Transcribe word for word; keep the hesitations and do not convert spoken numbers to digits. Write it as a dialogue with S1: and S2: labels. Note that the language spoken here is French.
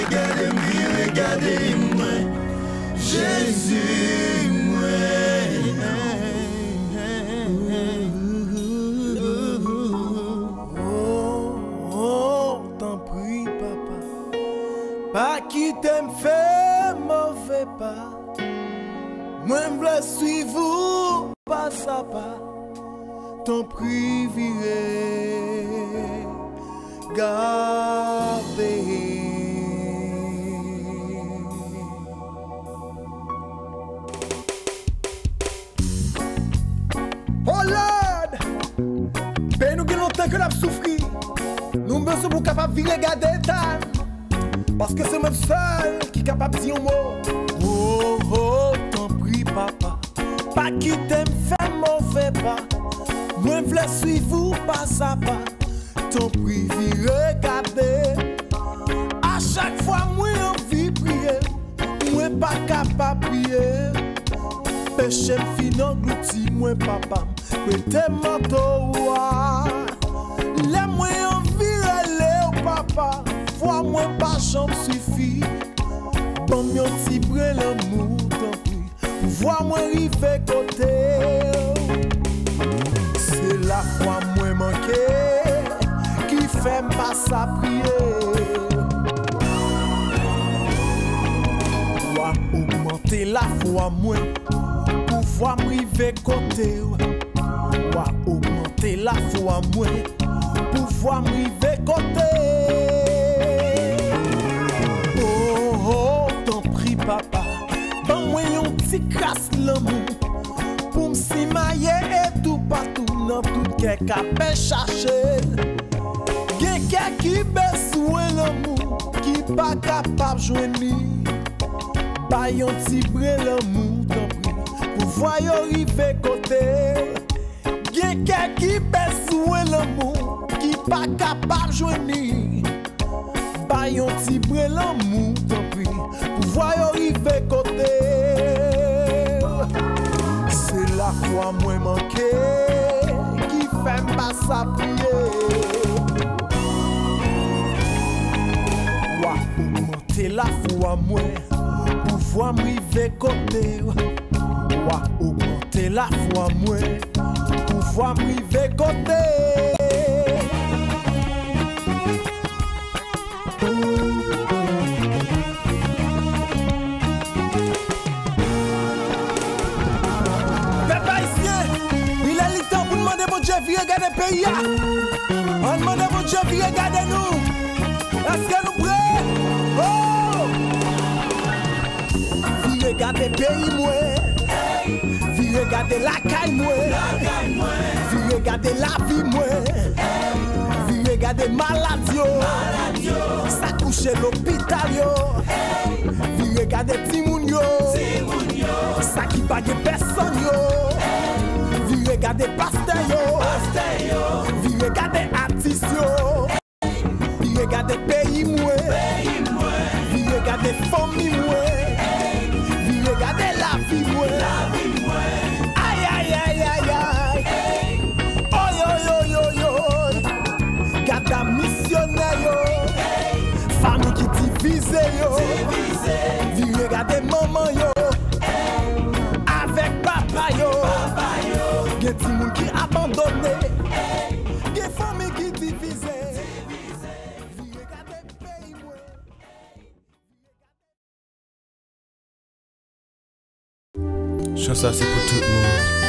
S1: regarder, vi regarder moi, Jésus moi.
S2: Oh, oh, t'en prie papa, pas qui t'aime fait mauvais pas. Moi je suivre pas à pas, t'en prie viré, garder. Oh Lord, ben nous avons longtemps que nous avons souffert. Nous avons besoin pour capable de regarder ta. Parce que c'est même seul qui est capable de dire un mot. Oh oh, t'en prie papa, pas qui t'aime fait mauvais pas. Moi je veux suivre pas à pas, t'en prie regarder. À chaque fois moi envie prier, moi pas capable de prier. Péché fin englouti moi papa, prêtez manteau. Les moi envie aller au papa, vois moi pas chambre suffit. Bon mi ti bre l'amour tant pis, vois moi rive côté. C'est la foi moi manqué qui fait pas sa prier. Dois augmenter la foi moi, pouvoir m'river côté. Dois augmenter la foi moi, pouvoir m'river côté. Oh oh, t'en prie papa, ban moi yon petit crasse l'amour, pour m'simailler et tout partout dans tout quel capé chercher. Gen quel qui besoin l'amour, qui pas capable joindre. Ba yon ti bre l'amour, t'en prie, pour voir yon rive côté. Gen quel qui besoin l'amour, qui pas capable joindre. Ba yon ti bre l'amour, t'en prie, pour voir yon rive côté. C'est la foi moi manqué qui fait pas sa prier. Wa augmenter la foi moi, pour voir m'river côté. Wa augmenter la foi moi, pour voir m'river côté. Vi regarder pays, on demande à votre Dieu, vi regarder nous. Est-ce que nous prêts? Oh! Vi regarder pays moi, vi regarder la caille moi, vi regarder la vie moi, vi regarder maladie, ça couche l'hôpital yo, vi regarder petit moun yo, ça qui pas de personne yo. Vi regarder pasteur yo, vi regarder artiste yo, vi regarder pays moi, vi regarder famille moi, vi regarder la vie moi. Aïe aïe aïe aïe aïe, oh yo yo yo yo, gada missionnaire yo, famille qui divise yo, vi regarder maman yo, avec papa yo. Y'a des gens qui abandonnent, des familles qui divisent.
S3: Chant ça c'est pour tout le monde.